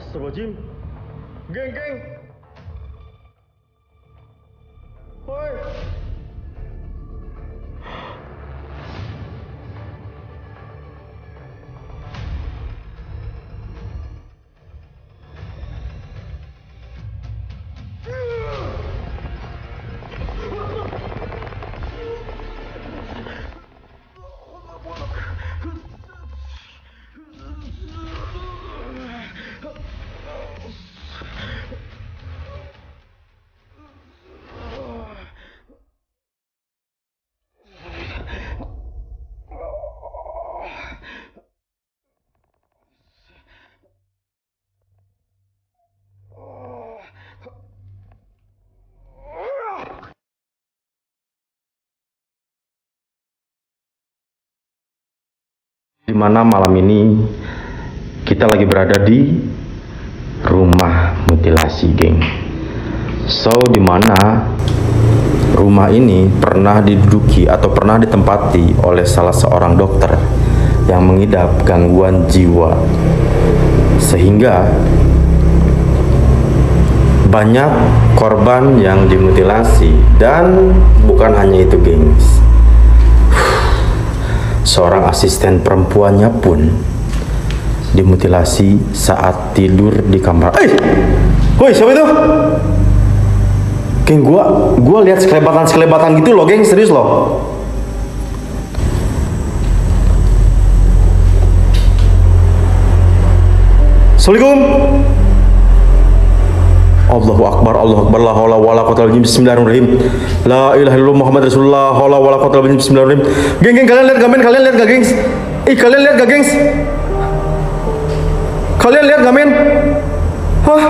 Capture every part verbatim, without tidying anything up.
Astagfirullahaladzim. Geng, geng. Woi. Di mana malam ini kita lagi berada di rumah mutilasi, geng. So, di mana rumah ini pernah diduduki atau pernah ditempati oleh salah seorang dokter yang mengidap gangguan jiwa, sehingga banyak korban yang dimutilasi. Dan bukan hanya itu, gengs, seorang asisten perempuannya pun dimutilasi saat tidur di kamar. Eh, woi, siapa itu? Geng, gua gua lihat sekelebatan-sekelebatan gitu loh, geng, serius loh. Assalamualaikum. Allahu Akbar, Allahu Akbar, la haula wala quwwata illa billah, bismillahirrahmanirrahim. La ilaha illallah Muhammadur Rasulullah, la haula wala quwwata illa billah, bismillahirrahmanirrahim. Geng, geng, kalian lihat gak, men? Kalian lihat gak, gengs? Ih, kalian lihat gak, gengs? Kalian lihat gak, men? Hah?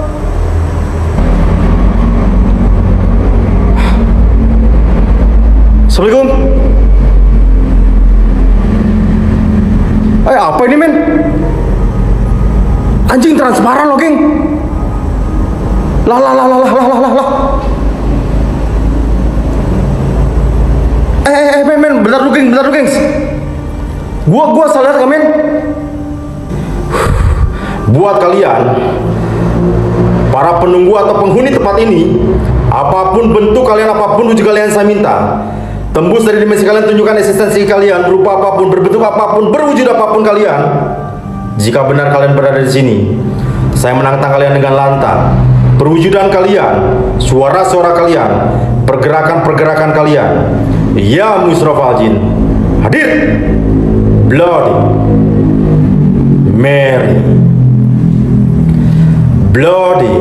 Assalamualaikum. Eh, apa ini, men? Anjing transparan loh, geng. Lah lah lah lah lah lah lah lah. Eh eh eh men, men, bentar lu, geng, bentar lu, gengs. Gua gua salah lihat, men. Buat kalian para penunggu atau penghuni tempat ini, apapun bentuk kalian, apapun wujud kalian, saya minta tembus dari dimensi kalian, tunjukkan eksistensi kalian berupa apapun, berbentuk apapun, berwujud apapun kalian. Jika benar kalian berada di sini, saya menantang kalian dengan lantang. Perwujudan kalian, suara-suara kalian, pergerakan-pergerakan kalian. Ya Musrafal Jin, hadir. Bloody Mary, Bloody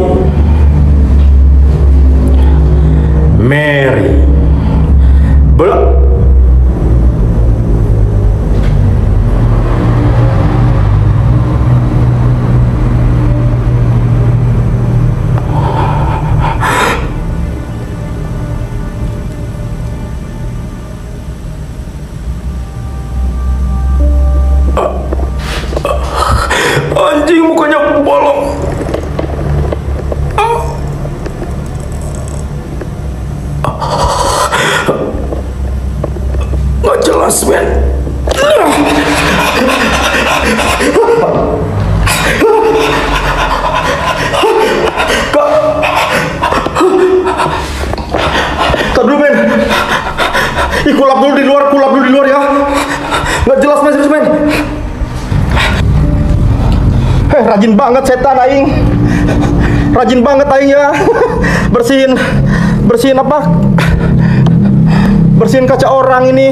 Mary, Bl anjing, mukanya bolong. Ah. Nggak jelas, men. Kak, tar dulu, men. Ih, kulap dulu di luar, kulap dulu di luar ya. Nggak jelas, men, serius, men. Eh, rajin banget setan aing. Rajin banget aing ya. Bersihin bersihin apa? Bersihin kaca orang ini.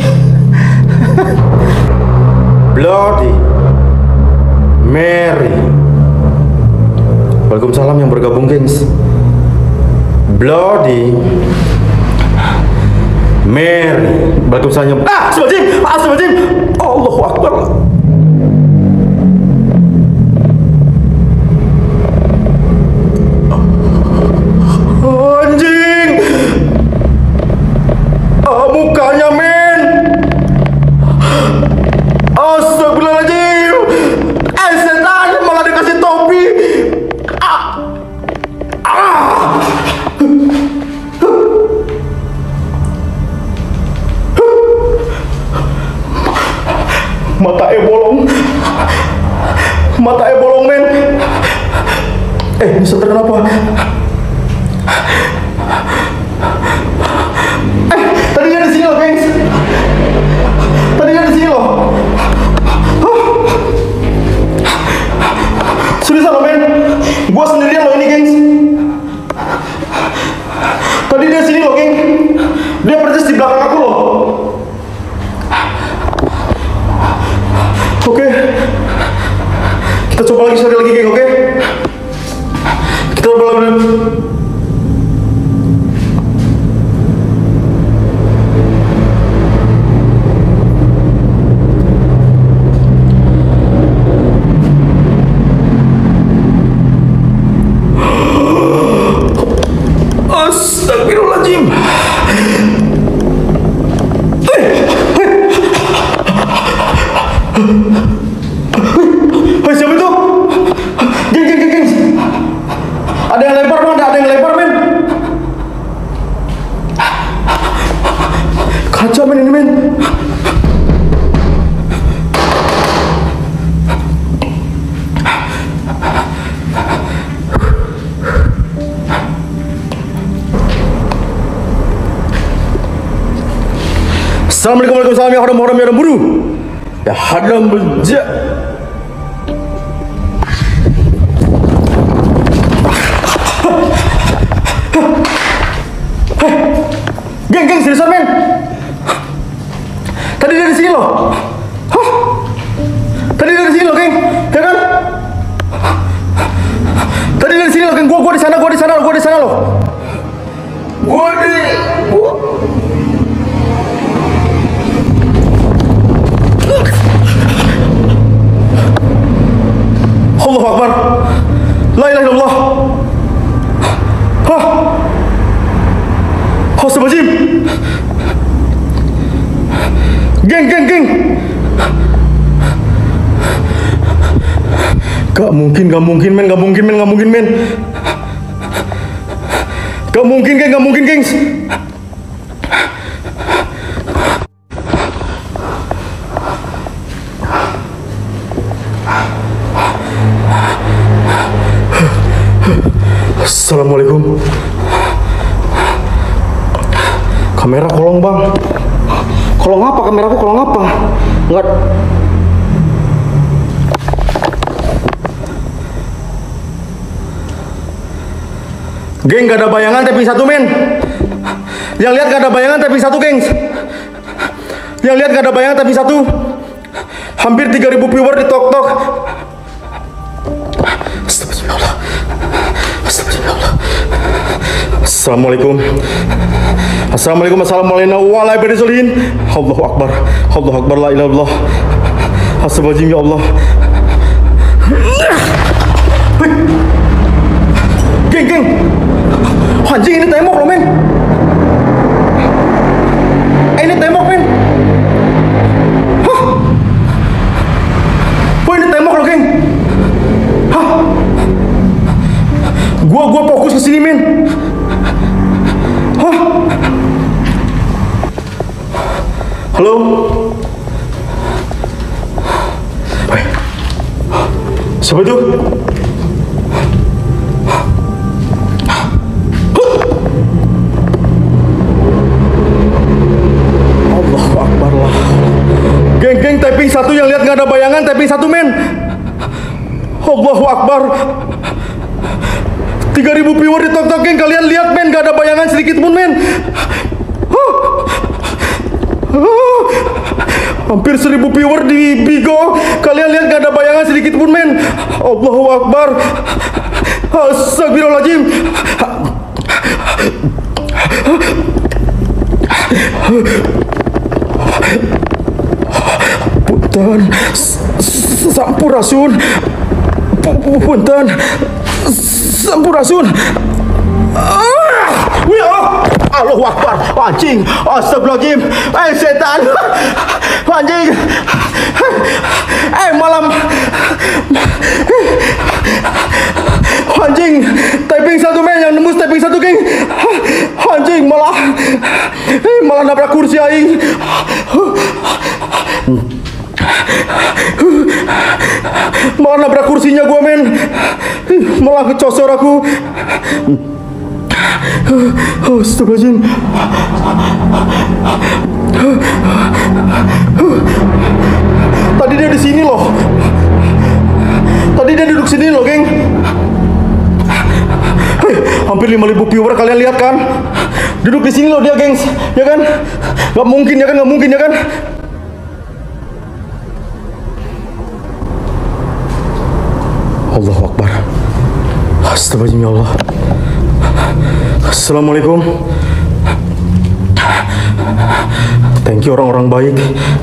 Bloody Mary. Waalaikumsalam yang bergabung, gengs. Bloody Mary. Waalaikumsalam. Ah, astagfirullahaladzim. Astagfirullahaladzim. Allahu Akbar. Anjing, ah, mukanya, men. Astagfirullahaladzim. Eh, setan malah dikasih topi. Ah. Ah. Mata e bolong. Mata e bolong, men. Eh, Mister kenapa? Eh, tadi dia di sini loh, gengs. Tadi dia di sini loh. Huh. Seriusan loh, men. Gua sendirian loh ini, gengs. Tadi dia sini loh, geng. Dia persis di belakang aku loh. Oke. Kita coba lagi sekali lagi, geng, oke? Kita coba lagi. Astagfirullahaladzim. Hei, hei, hei, siapa itu? Geng, geng, geng, geng. Ada yang lempar, men. Ada yang lempar, men. Kacau, men, ini, men. Assalamualaikum warahmatullahi wabarakatuh. Ya hadam buru. Ya hadam beja. Geng, geng, seriusan, men. Tadi dia di sini loh. Hah? Tadi dia di sini loh, geng. Ya kan? Tadi dia di sini loh, geng. Gua, gua di sana, gua di sana, gua di sana loh. Gua di. Gua... Allahu Akbar. La ilaha illallah. Hah? Astagfirullahaladzim. Geng, geng, geng. Gak mungkin, gak mungkin, men, gak mungkin, men, gak mungkin, men. Gak mungkin, geng, gak mungkin, gengs. Assalamualaikum. Kamera kolong, bang. Kolong apa? Kameraku kolong apa? Enggak. Geng, gak ada bayangan tapi satu, men. Yang lihat gak ada bayangan tapi satu, gengs. Yang lihat gak ada bayangan tapi satu. Hampir tiga ribu viewer di TokTok. Astagfirullah. Astagfirullah. Assalamualaikum. Assalamualaikum. Assalamualaikum warahmatullahi wabarakatuh. Allahu Akbar. Allahu Akbar. La ilaha illallah. Astagfirullahaladzim, ya Allah. Geng, geng. Anjing, ini tembok loh, men. Eh, ini tembok, men. Hah? Oh, ini tembok loh, geng. Hah? Gua, gua fokus ke sini, men. Hah? Halo? Woi. Siapa itu? Allahu Akbar lah. Geng-geng, tapping satu yang lihat nggak ada bayangan, tapping satu, men. Allahu Akbar. tiga ribu viewer di TokTok, geng. Kalian lihat, men, gak ada bayangan sedikit pun, men. Huh. Huh. Hampir seribu viewer di Bigo. Kalian lihat gak ada bayangan sedikit pun, men. Allahu Akbar. Astagfirullahaladzim. Punten, sampurasun. Punten, sampurasun. Wih, oh, Allahu Akbar. Anjing, astagfirullahaladzim. Eh, setan. Anjing. Eh, malam. Anjing, typing satu, men, yang nembus typing satu, geng. Anjing, malah eh, malah nabrak kursi aing. Malah nabrak kursinya gua, men. Malah kecosor aku. Astagfirullahaladzim. Tadi dia di sini loh. Tadi dia duduk sini loh, geng. Hei, hampir lima ribu viewer, kalian lihat kan? Duduk di sini loh dia, gengs. Ya kan? Gak mungkin ya kan? Gak mungkin ya kan? Allahu Akbar. Astagfirullahaladzim, ya Allah. Assalamualaikum. Thank you orang-orang baik.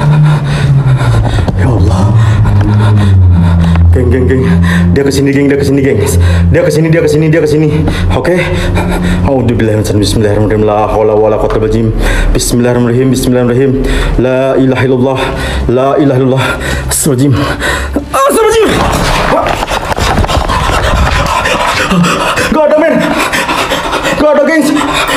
Ya Allah. Geng, geng, geng. Dia kesini, geng. Dia kesini, geng. Dia kesini, dia kesini, dia kesini. Oke. Auzubillahi Bismillahirrahmanirrahim. La haula wala quwwata illa billah. Bismillahirrahmanirrahim. Bismillahirrahmanirrahim. La ilaha illallah. La ilaha illallah. Astagfirullahaladzim. Astagfirullahaladzim. Gak ada, men. Gak ada, gengs.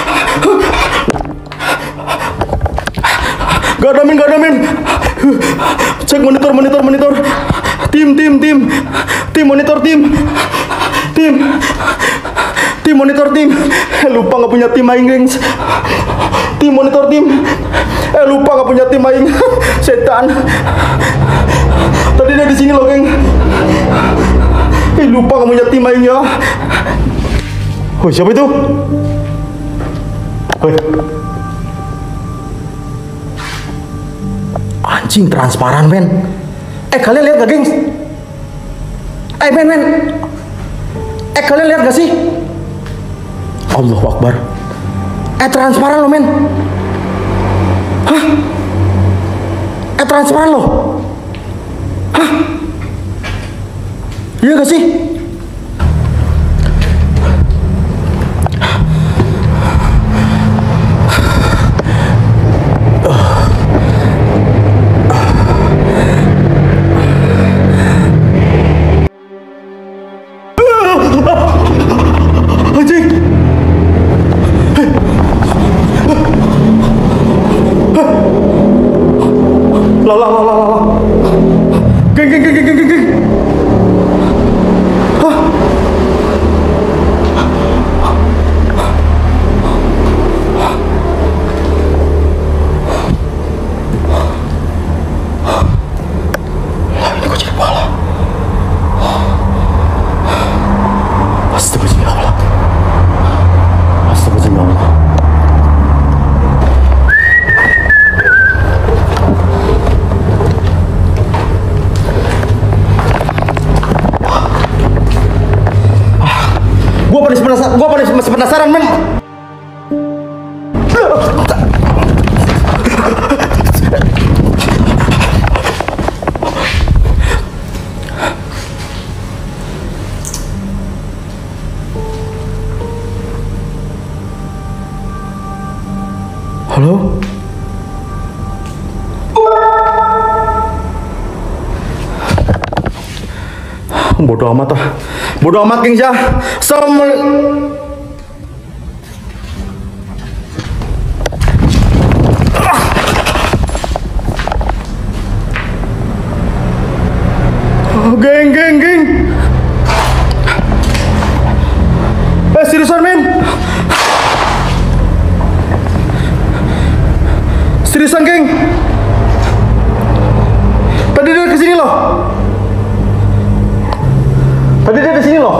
Gak ada, men. Gak ada, men. Cek monitor, monitor, monitor. Tim, tim, tim. Tim, monitor, tim. Tim. Tim, monitor, tim. Eh, lupa gak punya tim aing, gengs. Tim, monitor, tim. Eh, lupa gak punya tim aing. Setan. Tadi dia di sini loh, geng. Eh, lupa gak punya tim aing ya. Oh, siapa itu? Hei. Anjing, transparan, men. Eh, kalian lihat gak, gengs? Eh, men, men. Eh, kalian lihat gak sih? Allahu Akbar. Eh, transparan loh, men. Hah? Eh, transparan loh. Hah? Iya gak sih? Geng, geng, geng, geng, geng, geng. Hah? Ini kok jadi pala? Astagfirullahaladzim, ya Allah. Astagfirullahaladzim, ya Allah. Gua pada penasaran, gua pada masih penasaran, men. Halo? Bodoh amat ah. Bodoh amat, geng, ya. Assalamualaikum. Oh, geng, geng, geng. Eh, seriusan, men. Seriusan, geng. Tadi dia kesini loh. Tadi dia di sini loh.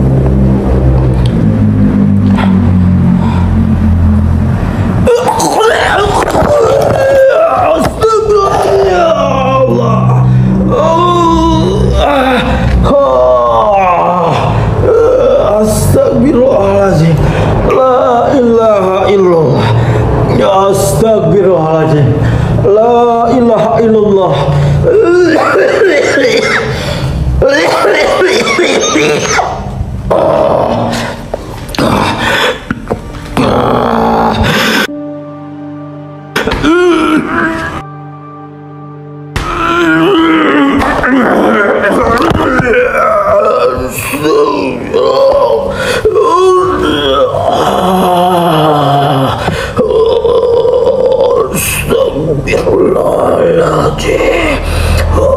Astagfirullahaladzim. La ilaha illallah. Astagfirullahaladzim. La ilaha illallah. Astagfirullahaladzim.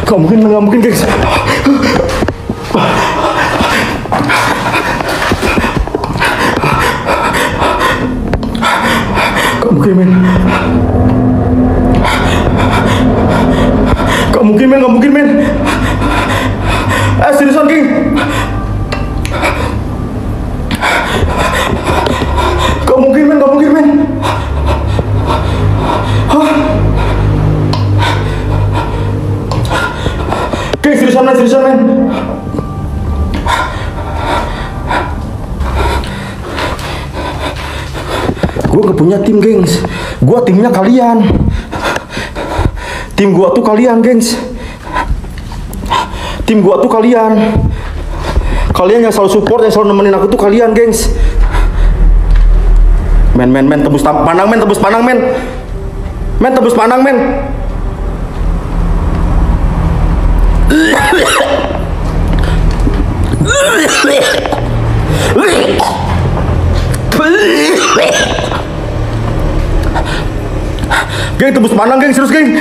Gak mungkin, gak mungkin gengs. Gak mungkin men. Gak mungkin men, gak mungkin men. Eh seriusan geng. Gak mungkin men, gak mungkin men. Hah? Geng seriusan men, seriusan men. Gue gak punya tim gengs. Gue timnya kalian. Tim gue tuh kalian gengs. Tim gue tuh kalian. Kalian yang selalu support, yang selalu nemenin aku tuh kalian gengs. Men men men tebus panang men, tebus panang men. Men tebus panang men. Geng tebus panang geng, serius geng.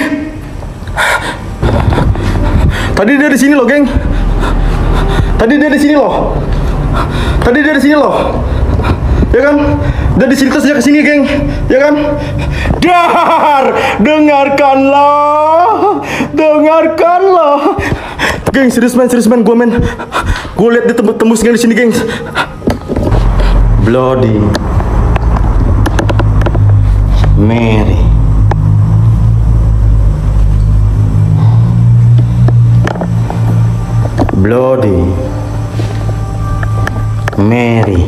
Tadi dia di sini loh geng. Tadi dia di sini loh. Tadi dia di sini loh. Ya kan? Dia di sini terus dia ke sini geng. Ya kan? Dar, dengarkanlah. Dengarkanlah. Geng serius men, serius men, gue men. Gue liat dia tembus geng di sini geng. Bloody Mary. Bloody Mary.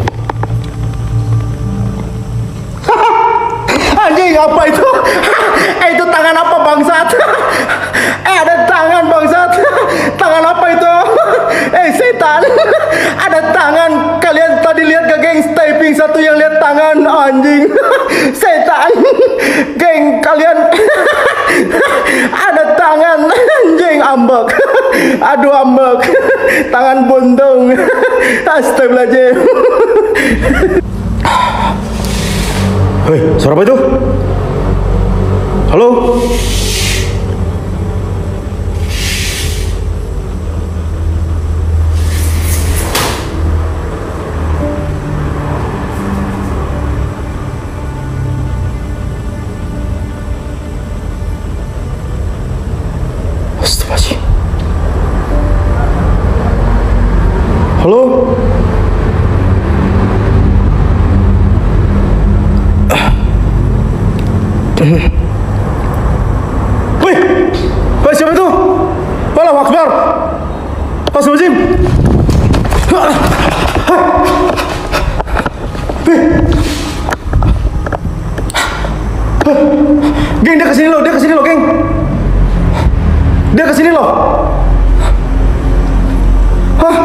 Anjing apa itu? Eh itu tangan apa bangsat? Eh ada tangan bangsat. Tangan apa itu? Eh setan. Ada tangan. Kalian tadi lihat gak geng? Typing satu yang lihat tangan anjing. Setan. Geng kalian. Ada tangan anjing ambek. Aduh ambek. Tangan buntung. Astagfirullahaladzim. Hei, suara apa itu? Halo? Astagfirullahaladzim. Halo? Wih, wih siapa itu? Allahu Akbar. Astagfirullahaladzim. Wih. Geng dia kesini loh, dia kesini loh geng. Dia kesini loh. Hah?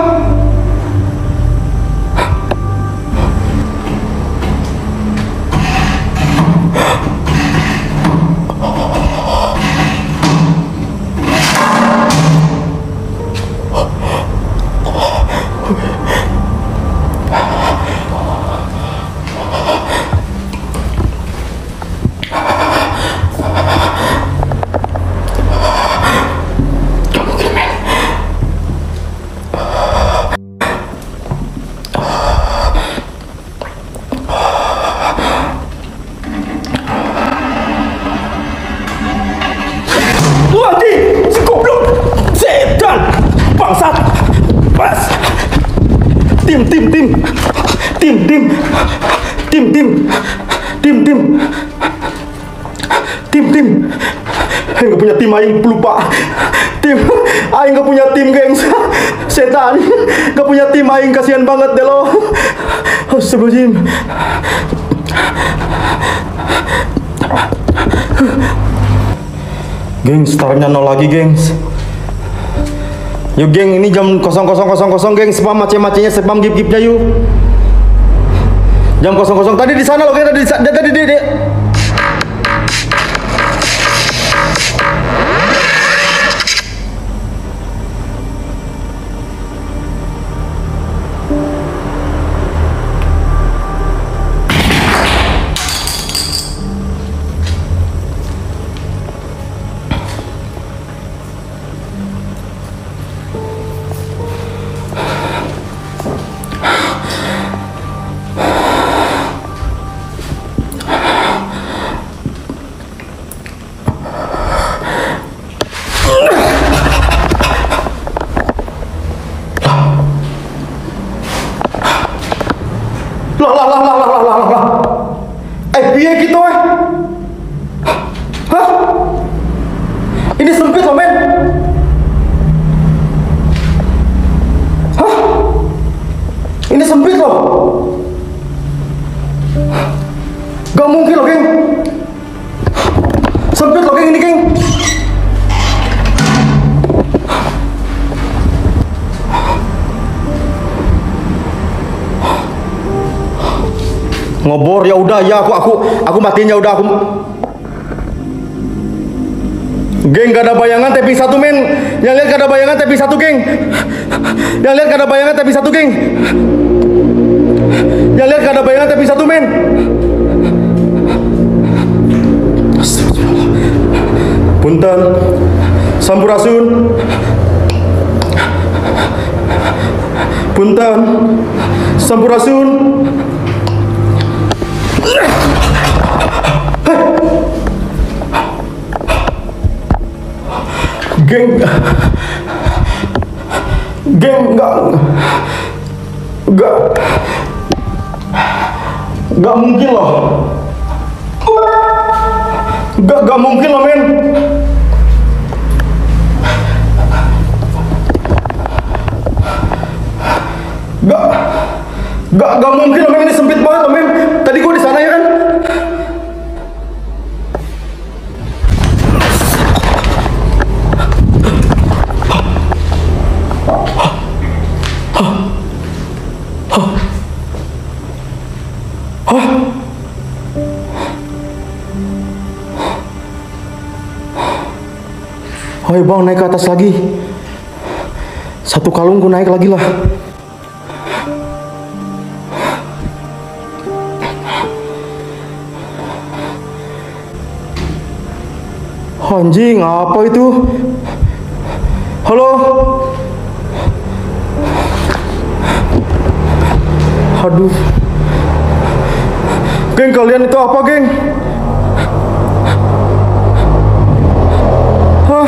Bangsat, pas. Tim, tim, tim, tim, tim, tim, tim, tim, tim, tim, tim. Aing gak punya tim, aing lupa. Tim, aing gak punya tim, gengs. Setan, gak punya tim, aing kasihan banget deh lo. Astagfirullahaladzim. Gengs, startnya nol lagi, gengs. Yuk geng, ini jam kosong kosong kosong kosong geng, spam mace-macenya, spam gip-gipnya yuk. Jam kosong kosong tadi di sana loh, tadi tadi tadi di. Lah lah lah lah lah lah lah lah. Eh piye gitu eh? Hah? Ini sempit loh men. Hah? Ini sempit loh. Gak mungkin loh geng. Sempit loh geng ini geng. Ngobor ya udah ya aku aku aku matiin ya udah aku. Geng gak ada bayangan tapping satu men. Yang lihat gak ada bayangan tapping satu geng. Yang lihat gak ada bayangan tapping satu geng. Yang lihat gak ada bayangan tapping satu men. Punten Sampurasun. Punten Sampurasun. Geng, geng nggak, nggak, nggak mungkin loh, nggak, nggak mungkin loh men. Nggak, nggak, nggak mungkin loh men, ini sempit banget loh men. Tadi gua di sana ya kan. Ayo bang naik ke atas lagi. Satu kalung gue naik lagi lah. Anjing apa itu? Halo. Aduh. Geng kalian itu apa geng? Hah?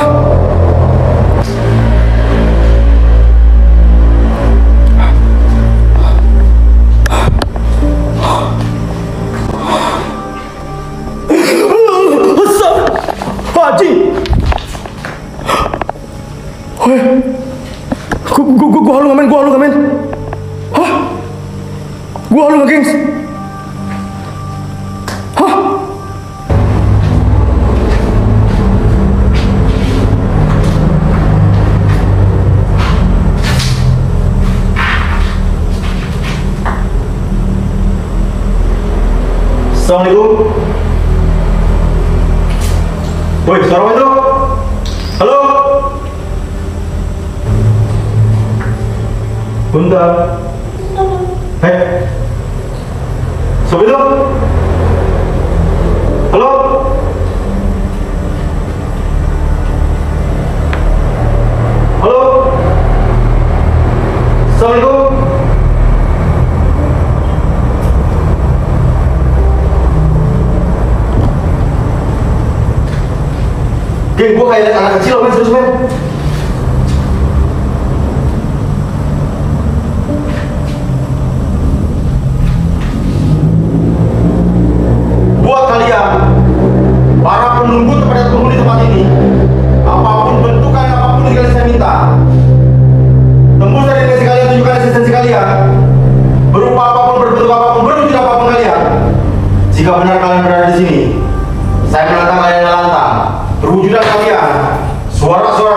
Haji. Hei. Gua gua gua gua halu ngamen, gua halu ngamen. Hah? Gua halu nggak, gengs? Hah? Assalamualaikum. Woi, suara apa itu? Halo? Bentar. Hei. Siapa itu? Halo? Halo? Assalamualaikum. Geng, gue kayak anak kecil men, serius men. Buat kalian, para penunggu tempat penghuni tempat ini, apapun bentukan, apapun yang kalian saya minta, tembus dari dimensi kalian, tunjukkan eksistensi kalian, berupa apapun, berbentuk apapun, berwujud apapun kalian. Jika benar kalian berada di sini, saya menantang kalian lantang. Perwujudan kalian, suara-suara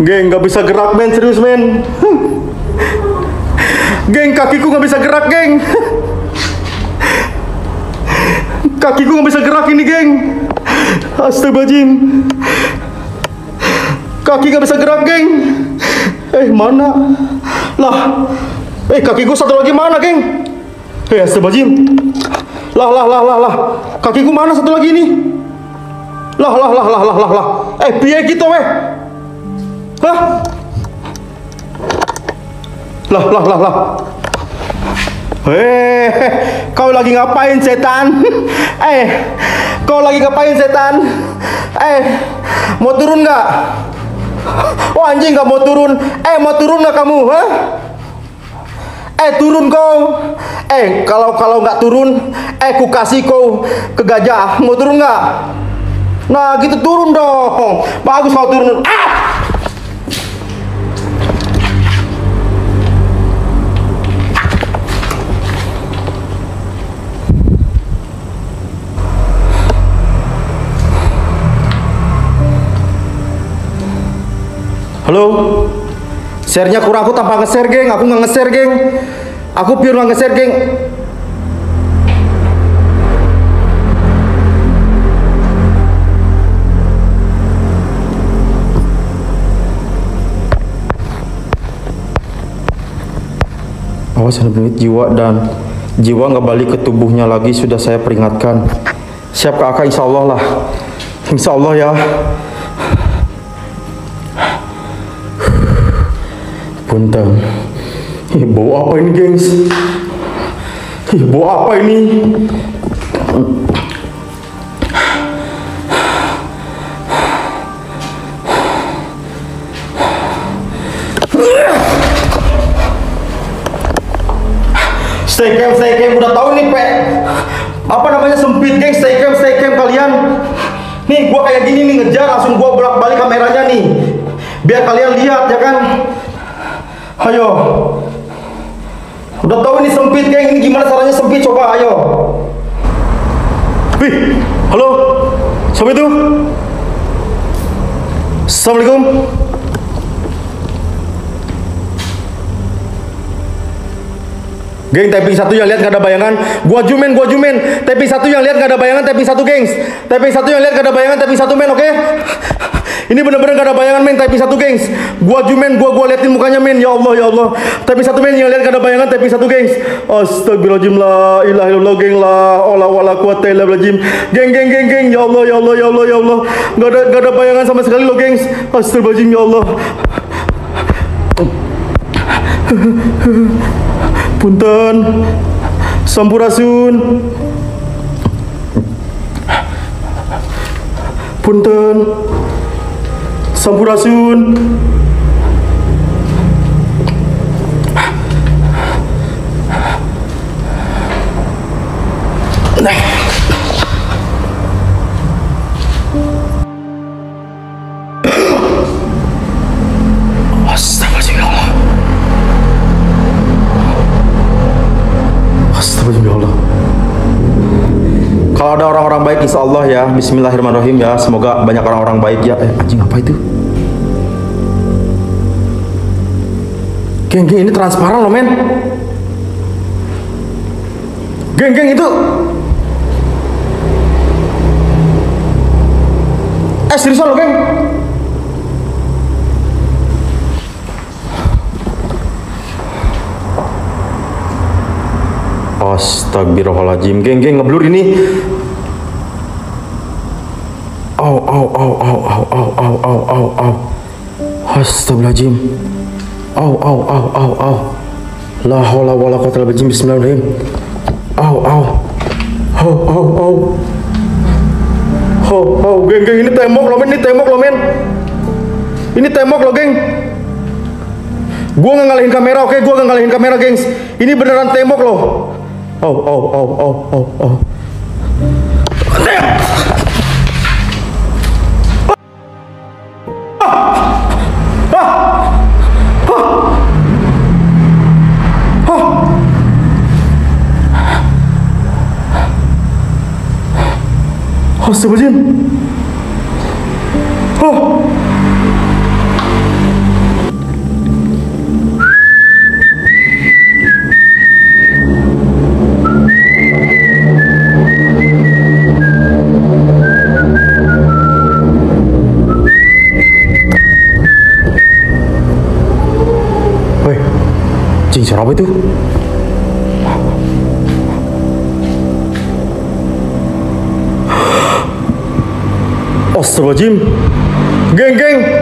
Geng, nggak bisa gerak men, serius men. Geng, kakiku nggak bisa gerak geng. Kakiku nggak bisa gerak ini geng. Astagfirullahaladzim. Kaki nggak bisa gerak geng. Eh mana? Lah, eh kakiku satu lagi mana geng? Eh astagfirullahaladzim. Lah lah lah lah lah. Kakiku mana satu lagi nih? Lah lah lah lah lah lah lah. Eh piye gitu weh? Hah? Lah lah lah lah. Eh, kau lagi ngapain setan? Eh, kau lagi ngapain setan? Eh, mau turun nggak? Oh anjing nggak mau turun. Eh mau turun nggak kamu? Hah? Eh turun kau. Eh kalau kalau nggak turun, eh ku kasih kau ke gajah. Mau turun nggak? Nah gitu turun dong. Bagus kau turun. Ah! Halo, share-nya kurang, aku tanpa nge-share geng, aku nggak nge-share geng, aku pure nggak nge-share geng. Awas menit jiwa dan jiwa nggak balik ke tubuhnya lagi, sudah saya peringatkan. Siap kakak, insya Allah lah, insya Allah ya. Punten. Ih, bau apa ini gengs? Ih, bau apa ini? Stay camp, stay camp, udah tahu nih pe apa namanya sempit gengs, stay camp, stay camp kalian. Nih gua kayak gini nih ngejar, langsung gua bolak balik kameranya nih, biar kalian lihat ya kan. Ayo, udah tahu ini sempit geng, ini gimana caranya sempit, coba ayo. Wih, halo, siapa itu? Assalamualaikum. Geng, typing satu yang lihat gak ada bayangan. Gua jumen, gua jumen. Typing satu yang lihat gak ada bayangan, typing satu gengs. Typing satu yang lihat gak ada bayangan, typing satu men, oke? Okay? Ini bener-bener gak ada bayangan men, typing satu gengs. Gua jumen, gua gua liatin mukanya men. Ya Allah, ya Allah. Typing satu men yang lihat gak ada bayangan, typing satu gengs. Astagfirullahaladzim, la ilaha illallah geng, la olah wala quwata illa billah. Geng, geng, geng, geng. Ya Allah, ya Allah, ya Allah, ya Allah. Gak ada gak ada bayangan sama sekali lo gengs. Astagfirullahaladzim, ya Allah. Punten, sampurasun. Punten, sampurasun. Nah. Kalau ada orang-orang baik insya Allah ya, bismillahirrahmanirrahim ya, semoga banyak orang-orang baik ya. Eh anjing apa itu? Geng, geng ini transparan loh men. Geng, geng itu. Eh seriusan loh geng. Astagfirullahaladzim, geng, geng ngeblur ini. Au, au, au, au, au, au, au, au, au, au. Astagfirullahaladzim. Au, au, au, au, au. La haula wala quwwata illa billah. Bismillahirrahmanirrahim. Au, au. Au, au, au. Au, au, geng, geng ini tembok loh men, ini tembok loh men. Ini tembok loh geng. Gua nggak ngalahin kamera, oke? Gua nggak ngalahin kamera, gengs. Ini beneran tembok loh. Oh, oh, oh, oh, oh, oh. Astagfirullahaladzim. Oh. Astagfirullahaladzim. Geng, geng,